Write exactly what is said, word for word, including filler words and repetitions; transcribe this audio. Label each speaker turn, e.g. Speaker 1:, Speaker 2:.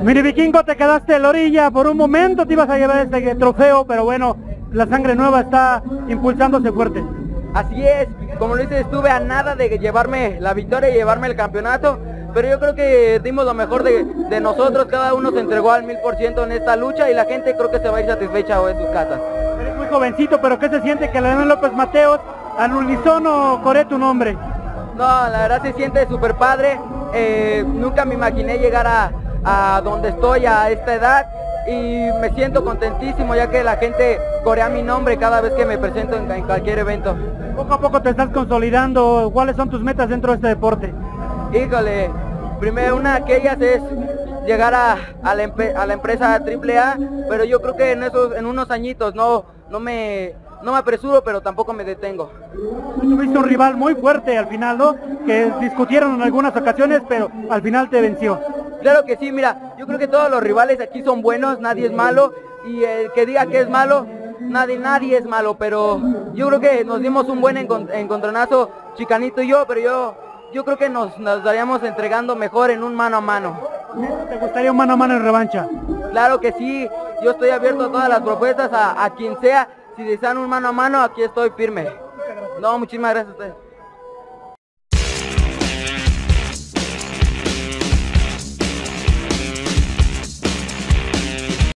Speaker 1: Mini Vikingo, te quedaste en la orilla, por un momento te ibas a llevar este trofeo, pero bueno, la sangre nueva está impulsándose fuerte.
Speaker 2: Así es, como lo dices, estuve a nada de llevarme la victoria y llevarme el campeonato, pero yo creo que dimos lo mejor de, de nosotros, cada uno se entregó al mil por ciento en esta lucha y la gente creo que se va a ir satisfecha hoy en sus casas.
Speaker 1: Eres muy jovencito, pero ¿qué se siente que Leonel López Mateos al unísono coree tu nombre?
Speaker 2: No, la verdad se siente súper padre, eh, nunca me imaginé llegar a, a donde estoy a esta edad y me siento contentísimo ya que la gente corea mi nombre cada vez que me presento en, en cualquier evento.
Speaker 1: Poco a poco te estás consolidando, ¿cuáles son tus metas dentro de este deporte?
Speaker 2: Híjole, primero una de ellas es llegar a, a, la, a la empresa triple A, pero yo creo que en esos, en unos añitos no, no me, no me apresuro, pero tampoco me detengo.
Speaker 1: Tuviste un rival muy fuerte al final, ¿no? Que discutieron en algunas ocasiones, pero al final te venció.
Speaker 2: Claro que sí, mira, yo creo que todos los rivales aquí son buenos, nadie es malo, y el que diga que es malo, nadie, nadie es malo, pero yo creo que nos dimos un buen encontronazo, Chicanito y yo, pero yo, yo creo que nos, nos estaríamos entregando mejor en un mano a mano.
Speaker 1: ¿Te gustaría un mano a mano en revancha?
Speaker 2: Claro que sí, yo estoy abierto a todas las propuestas, a, a quien sea, si desean un mano a mano, aquí estoy firme. No, muchísimas gracias a ustedes.